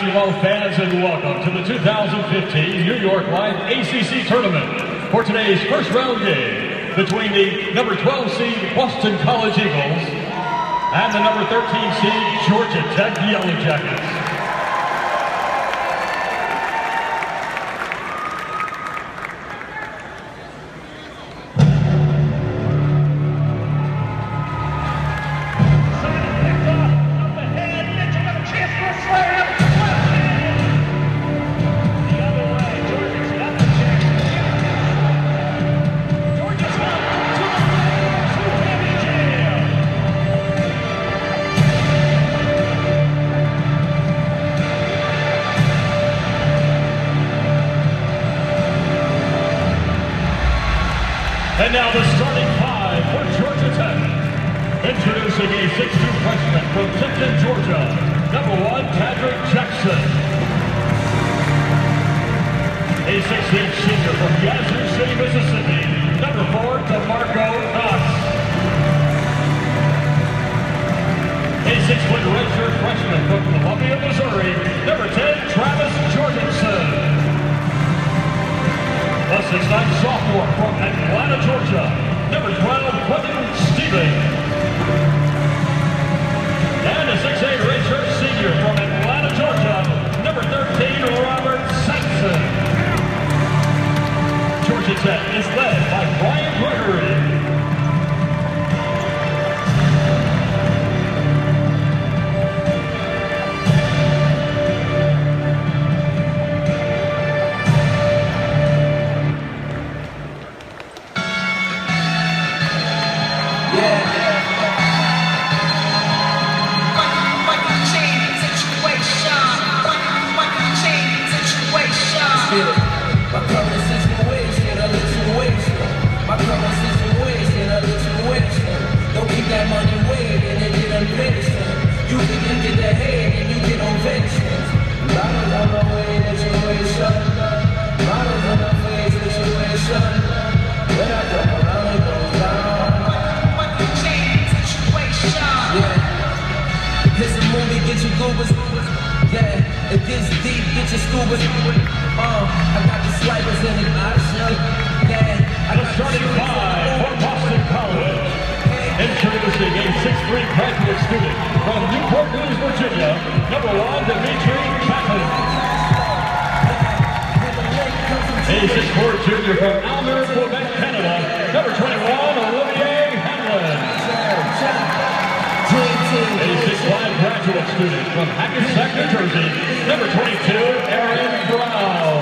basketball fans, and welcome to the 2015 New York Life ACC Tournament for today's first round game between the number 12 seed Boston College Eagles and the number 13 seed Georgia Tech Yellow Jackets. And now the starting five for Georgia Tech. Introducing a 6'2" freshman from Tifton, Georgia, number 1, Patrick Jackson. A 6'8" senior from Yazoo City, Mississippi, number 4, DeMarco Knox. A 6-foot redshirt freshman from Columbia, Missouri, number 10, Travis Jorgensen. A 6'9" sophomore from Atlanta, Georgia, number 12, Quentin Stevens. And a 6'8" redshirt senior from Atlanta, Georgia, number 13, Robert Sampson. Georgia Tech is led by Brian Gregory. Yeah, it gets deep, get your scuba. I got the sliders in it, yeah. The starting five for Boston College. Introducing a 6'3" graduate student from Newport News, Virginia, number 1, Dimitri Chapman. A 6'4" junior from Almer, Quebec, Canada, number 21, Olivier Hanlon. A 6'5" graduate student from Hackensack, New Jersey, number 22, Aaron Brown.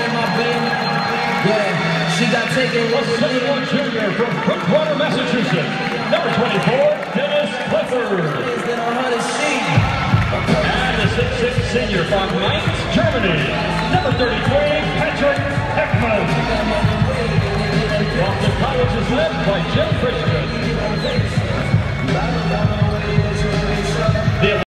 She got taken. A 7'1" junior from Brookwater, Massachusetts, number 24, Dennis Clifford. And a 6'6" senior from Mainz, Germany, number 33, Patrick Heckman. Boston College is led by Jim Frisch.